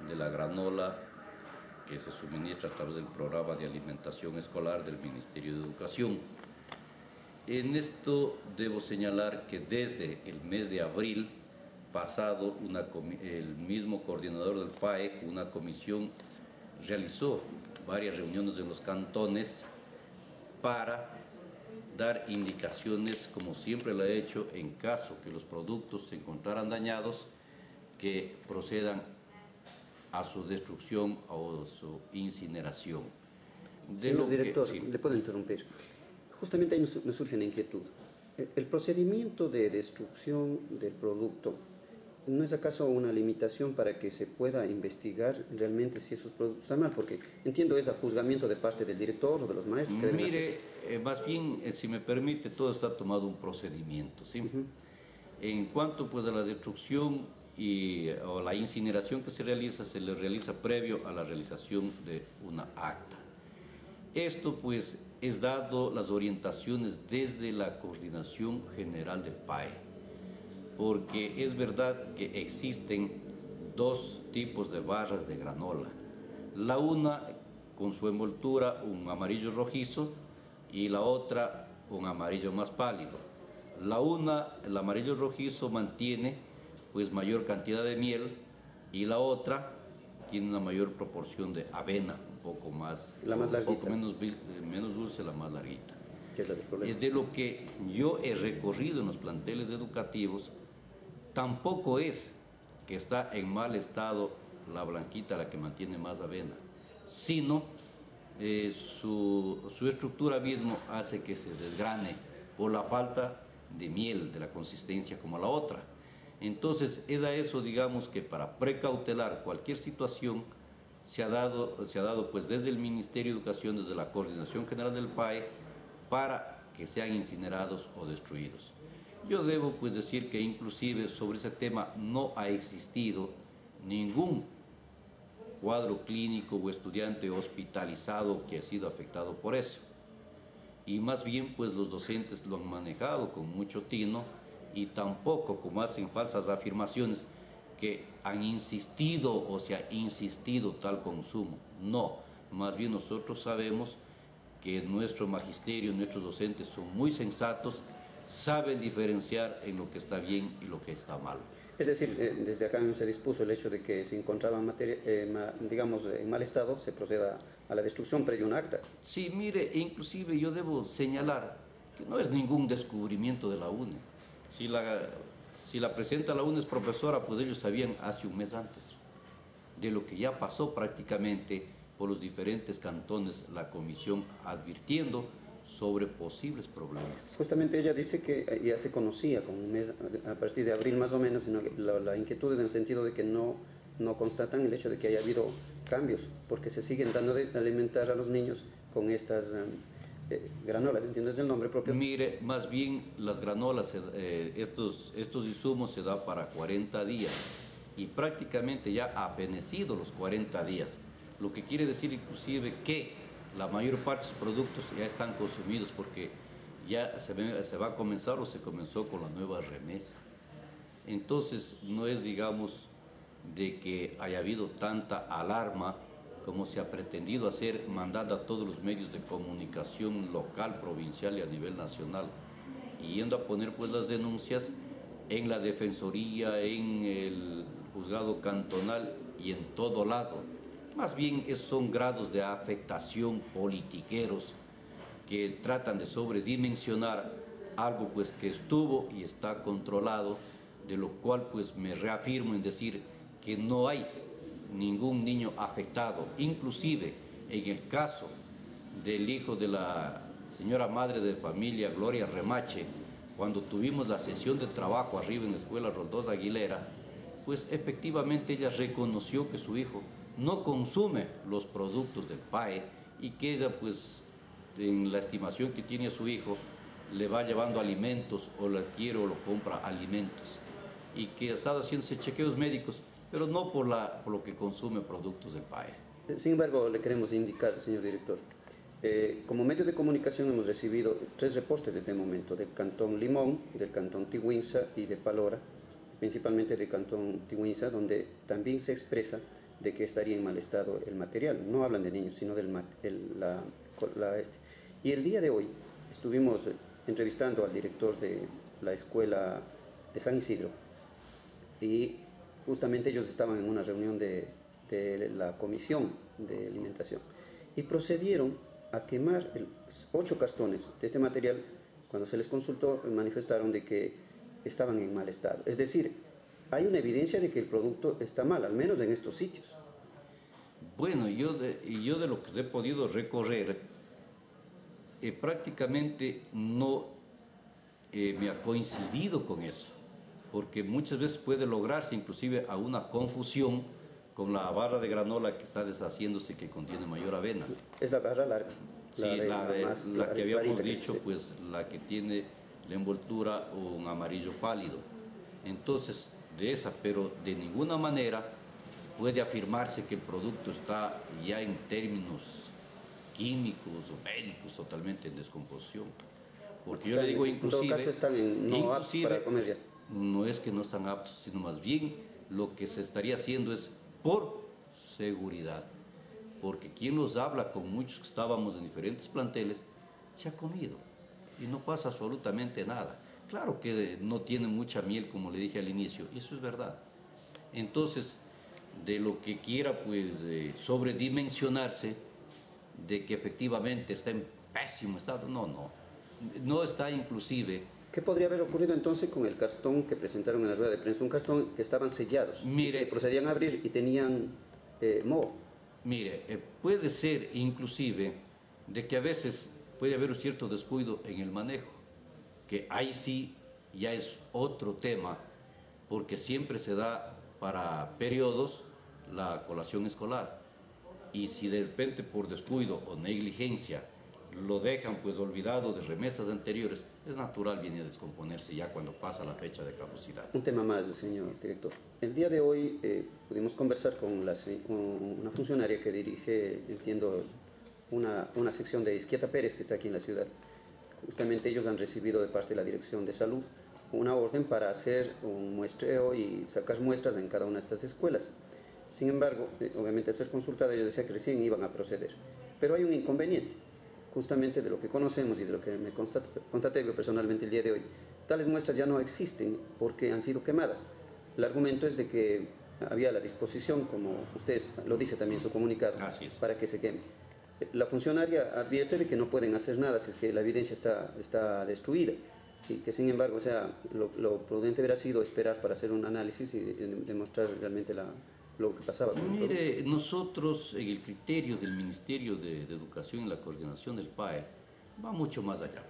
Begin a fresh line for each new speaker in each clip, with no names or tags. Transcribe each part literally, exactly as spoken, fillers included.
de la granola que se suministra a través del programa de alimentación escolar del Ministerio de Educación. En esto debo señalar que desde el mes de abril pasado, una, el mismo coordinador del P A E, una comisión, realizó varias reuniones en los cantones para dar indicaciones, como siempre lo ha hecho, en caso que los productos se encontraran dañados, que procedan a su destrucción o su incineración.
De Señor lo director, que, sí. ¿Le puedo interrumpir? Justamente ahí me surge una inquietud. El procedimiento de destrucción del producto, ¿no es acaso una limitación para que se pueda investigar realmente si esos productos están mal? Porque entiendo es a juzgamiento de parte del director o de los maestros. Que
Mire, eh, más bien, eh, si me permite, todo está tomado un procedimiento, ¿sí? Uh-huh. En cuanto pues a la destrucción y, o la incineración que se realiza, se le realiza previo a la realización de una acta. Esto pues es dado las orientaciones desde la Coordinación General del P A E, porque es verdad que existen dos tipos de barras de granola. La una con su envoltura un amarillo rojizo y la otra un amarillo más pálido. La una, el amarillo rojizo, mantiene pues mayor cantidad de miel y la otra tiene una mayor proporción de avena, un poco más,
la más
un poco menos, menos dulce, la más larguita.
¿Qué es la del problema?
De lo que yo he recorrido en los planteles educativos, tampoco es que está en mal estado la blanquita, la que mantiene más avena, sino eh, su, su estructura mismo hace que se desgrane por la falta de miel, de la consistencia como la otra. Entonces es a eso, digamos, que para precautelar cualquier situación se ha dado, se ha dado pues desde el Ministerio de Educación, desde la Coordinación General del P A E, para que sean incinerados o destruidos. Yo debo pues decir que inclusive sobre ese tema no ha existido ningún cuadro clínico o estudiante hospitalizado que ha sido afectado por eso. Y más bien pues los docentes lo han manejado con mucho tino y tampoco, como hacen falsas afirmaciones, que han insistido o se ha insistido tal consumo. No, más bien nosotros sabemos que nuestro magisterio, nuestros docentes son muy sensatos, saben diferenciar en lo que está bien y lo que está mal.
Es decir, eh, desde acá se dispuso el hecho de que se encontraba materia, eh, ma, digamos, en mal estado, se proceda a la destrucción previo a un acta.
Sí, mire, inclusive yo debo señalar que no es ningún descubrimiento de la U N E. Si la, si la presidenta de la U N E es profesora, pues ellos sabían hace un mes antes de lo que ya pasó prácticamente por los diferentes cantones, la comisión advirtiendo sobre posibles problemas.
Justamente ella dice que ya se conocía con un mes, a partir de abril más o menos, sino que la, la inquietud es en el sentido de que no, no constatan el hecho de que haya habido cambios, porque se siguen dando de alimentar a los niños con estas eh, granolas, ¿entiendes el nombre propio?
Mire, más bien las granolas, eh, estos, estos insumos se da para cuarenta días y prácticamente ya ha fenecido los cuarenta días, lo que quiere decir inclusive que la mayor parte de sus productos ya están consumidos porque ya se, ve, se va a comenzar o se comenzó con la nueva remesa. Entonces no es, digamos, de que haya habido tanta alarma como se ha pretendido hacer, mandando a todos los medios de comunicación local, provincial y a nivel nacional, y yendo a poner pues las denuncias en la Defensoría, en el Juzgado Cantonal y en todo lado. Más bien son grados de afectación politiqueros que tratan de sobredimensionar algo pues que estuvo y está controlado, de lo cual pues me reafirmo en decir que no hay ningún niño afectado. Inclusive en el caso del hijo de la señora madre de familia Gloria Remache, cuando tuvimos la sesión de trabajo arriba en la escuela Roldós Aguilera, pues efectivamente ella reconoció que su hijo no consume los productos del P A E y que ella pues en la estimación que tiene a su hijo le va llevando alimentos o le adquiere o lo compra alimentos y que ha estado haciéndose chequeos médicos, pero no por, la, por lo que consume productos del P A E.
Sin embargo, le queremos indicar, señor director, eh, como medio de comunicación hemos recibido tres reportes desde el momento, del Cantón Limón, del Cantón Tiguinza y de Palora, principalmente del Cantón Tiguinza, donde también se expresa de que estaría en mal estado el material. No hablan de niños, sino del el, la, la, este. Y el día de hoy estuvimos entrevistando al director de la escuela de San Isidro y justamente ellos estaban en una reunión de, de la comisión de alimentación y procedieron a quemar el, ocho cartones de este material. Cuando se les consultó manifestaron de que estaban en mal estado. Es decir, hay una evidencia de que el producto está mal, al menos en estos sitios.
Bueno, yo de, yo de lo que he podido recorrer, eh, prácticamente no eh, me ha coincidido con eso, porque muchas veces puede lograrse inclusive a una confusión con la barra de granola que está deshaciéndose, que contiene mayor avena.
Es la barra larga.
Sí, la, de, la, de, la, la que habíamos dicho, que pues la que tiene la envoltura un amarillo pálido. Entonces, de esa, pero de ninguna manera puede afirmarse que el producto está ya en términos químicos o médicos totalmente en descomposición. Porque yo le digo, inclusive,
en todo caso están en, no
inclusive
aptos para comer ya.
No es que no están aptos, sino más bien lo que se estaría haciendo es por seguridad. Porque quien nos habla con muchos que estábamos en diferentes planteles, se ha comido y no pasa absolutamente nada. Claro que no tiene mucha miel, como le dije al inicio, y eso es verdad. Entonces, de lo que quiera pues eh, sobredimensionarse, de que efectivamente está en pésimo estado, no, no. No está inclusive...
¿Qué podría haber ocurrido entonces con el cartón que presentaron en la rueda de prensa? Un cartón que estaban sellados,
mire,
y se procedían a abrir y tenían eh, moho.
Mire, eh, puede ser inclusive de que a veces puede haber un cierto descuido en el manejo, que ahí sí ya es otro tema, porque siempre se da para periodos la colación escolar, y si de repente por descuido o negligencia lo dejan pues olvidado de remesas anteriores, es natural, viene a descomponerse ya cuando pasa la fecha de caducidad.
Un tema más, señor director. El día de hoy eh, pudimos conversar con, la, con una funcionaria que dirige, entiendo, una, una sección de Izquieta Pérez, que está aquí en la ciudad. Justamente ellos han recibido de parte de la Dirección de Salud una orden para hacer un muestreo y sacar muestras en cada una de estas escuelas. Sin embargo, eh, obviamente al ser consultada, ellos decían que recién iban a proceder. Pero hay un inconveniente. Justamente de lo que conocemos y de lo que me constaté, constaté yo personalmente el día de hoy, tales muestras ya no existen porque han sido quemadas. El argumento es de que había la disposición, como usted lo dice también en su comunicado, para que se queme. La funcionaria advierte de que no pueden hacer nada si es que la evidencia está, está destruida y que sin embargo, o sea, lo, lo prudente hubiera sido esperar para hacer un análisis y demostrar realmente la... lo que pasaba con
Mire, nosotros en el criterio del Ministerio de, de Educación y la coordinación del P A E va mucho más allá.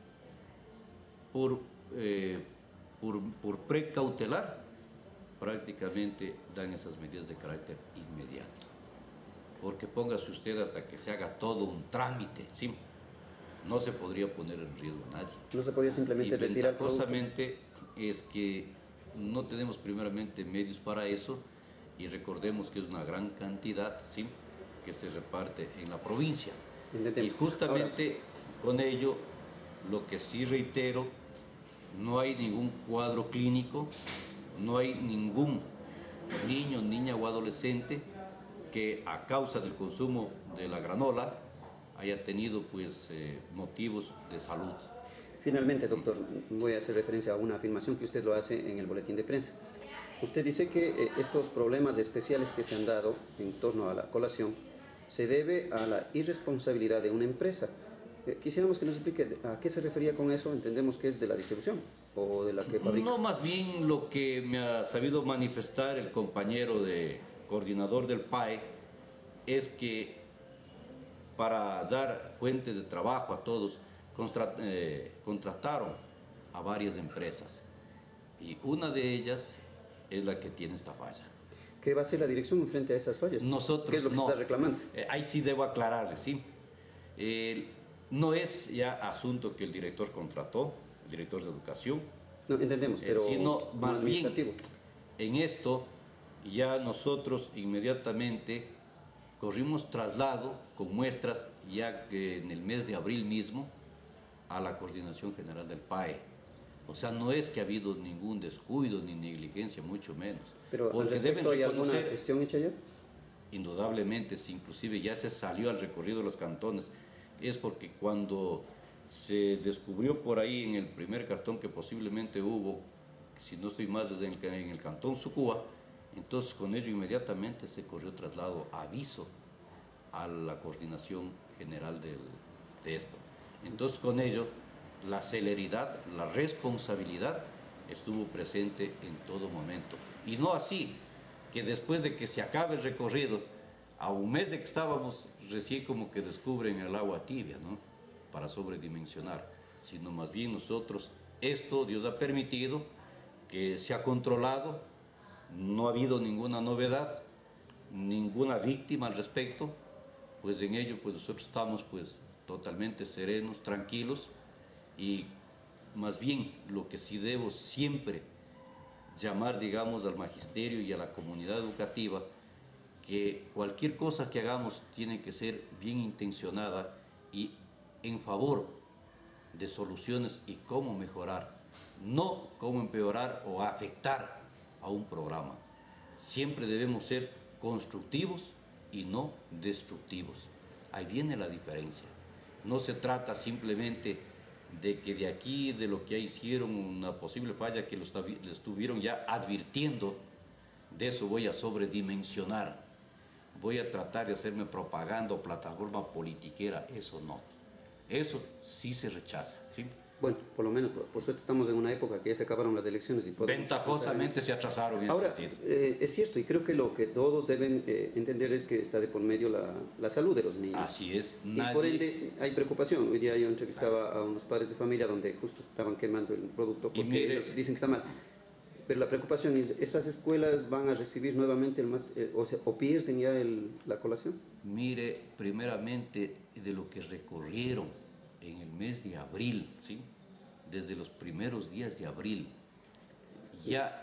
Por, eh, por, por precautelar, prácticamente dan esas medidas de carácter inmediato. Porque póngase usted hasta que se haga todo un trámite, ¿sí? No se podría poner en riesgo a nadie.
No se podía simplemente
y
retirar.
Ventajosamente es que no tenemos primeramente medios para eso. Y recordemos que es una gran cantidad, ¿sí?, que se reparte en la provincia.
Entendemos.
Y justamente ahora, con ello, lo que sí reitero, no hay ningún cuadro clínico, no hay ningún niño, niña o adolescente que a causa del consumo de la granola haya tenido pues eh, motivos de salud.
Finalmente, doctor, voy a hacer referencia a una afirmación que usted lo hace en el boletín de prensa. Usted dice que eh, estos problemas especiales que se han dado en torno a la colación se debe a la irresponsabilidad de una empresa. Eh, quisiéramos que nos explique a qué se refería con eso. Entendemos que es de la distribución o de la que fabrica.
No, más bien lo que me ha sabido manifestar el compañero de coordinador del P A E es que para dar fuente de trabajo a todos contra, eh, contrataron a varias empresas y una de ellas es la que tiene esta falla.
¿Qué va a hacer la dirección frente a esas fallas?
Nosotros,
¿Qué es lo que
no,
se está reclamando?
Eh, ahí sí debo aclararle, ¿sí? Eh, no es ya asunto que el director contrató, el director de educación.
No, entendemos, pero...
Eh, sino más bien, en esto ya nosotros inmediatamente corrimos traslado con muestras ya que en el mes de abril mismo a la Coordinación General del P A E. O sea, no es que ha habido ningún descuido ni negligencia, mucho menos.
Pero porque al respecto, ¿hay alguna gestión hecha ya?
indudablemente, si inclusive ya se salió al recorrido de los cantones, es porque cuando se descubrió por ahí en el primer cartón que posiblemente hubo, si no estoy más, desde el, en el cantón Sucúa, entonces con ello inmediatamente se corrió traslado, aviso a la coordinación general del, de esto. Entonces con ello la celeridad, la responsabilidad estuvo presente en todo momento. Y no así, que después de que se acabe el recorrido, a un mes de que estábamos, recién como que descubren el agua tibia, ¿no? Para sobredimensionar, sino más bien nosotros, esto Dios ha permitido que se ha controlado, no ha habido ninguna novedad, ninguna víctima al respecto, pues en ello pues nosotros estamos pues totalmente serenos, tranquilos, y más bien lo que sí debo siempre llamar, digamos, al magisterio y a la comunidad educativa, que cualquier cosa que hagamos tiene que ser bien intencionada y en favor de soluciones y cómo mejorar, no cómo empeorar o afectar a un programa. Siempre debemos ser constructivos y no destructivos. Ahí viene la diferencia. No se trata simplemente de que de aquí, de lo que ya hicieron, una posible falla que lo estuvieron ya advirtiendo, de eso voy a sobredimensionar, voy a tratar de hacerme propaganda o plataforma politiquera, eso no. Eso sí se rechaza, ¿sí?
Bueno, por lo menos, por suerte estamos en una época que ya se acabaron las elecciones y
ventajosamente se atrasaron en
Ahora,
ese sentido.
Eh, es cierto, y creo que lo que todos deben eh, entender es que está de por medio la, la salud de los niños.
Así es.
Nadie... Y por ende hay preocupación. Hoy día yo entrevistaba a unos padres de familia donde justo estaban quemando el producto porque mire, ellos dicen que está mal. Pero la preocupación es, ¿esas escuelas van a recibir nuevamente, el, eh, o, sea, o pierden ya el, la colación?
Mire, primeramente de lo que recorrieron en el mes de abril, ¿sí? Desde los primeros días de abril, ya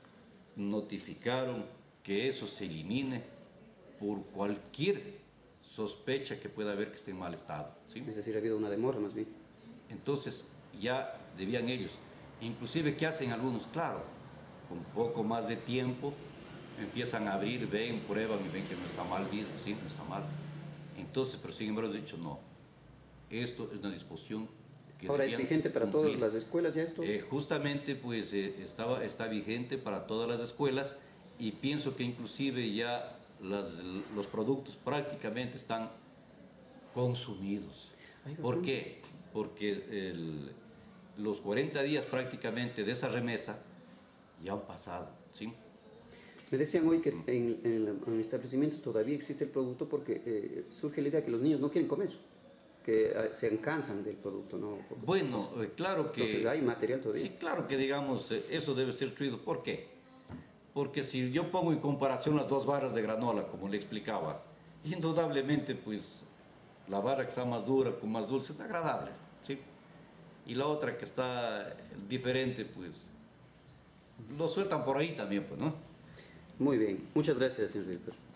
notificaron que eso se elimine por cualquier sospecha que pueda haber que esté en mal estado, ¿sí?
Es decir, ha habido una demora más bien.
Entonces ya debían ellos, inclusive ¿qué hacen algunos? Claro, con poco más de tiempo empiezan a abrir, ven, prueban y ven que no está mal visto, sí, no está mal. Entonces, pero sin embargo, he dicho no. Esto es una disposición que
ahora es vigente para cumplir. Todas las escuelas ya esto.
Eh, justamente, pues eh, estaba, está vigente para todas las escuelas y pienso que inclusive ya las, los productos prácticamente están consumidos. Ay, ¿por qué? Porque el, los cuarenta días prácticamente de esa remesa ya han pasado, ¿sí?
Me decían hoy que en, en, en establecimientos todavía existe el producto porque eh, surge la idea que los niños no quieren comer, que se cansan del producto, ¿no? Porque,
bueno, eh, claro que...
Entonces hay material todavía.
Sí, claro que digamos, eh, eso debe ser destruido. ¿Por qué? Porque si yo pongo en comparación las dos barras de granola, como le explicaba, indudablemente pues la barra que está más dura, con más dulce, es agradable, ¿sí? Y la otra que está diferente, pues lo sueltan por ahí también, pues, ¿no?
Muy bien, muchas gracias, señor director.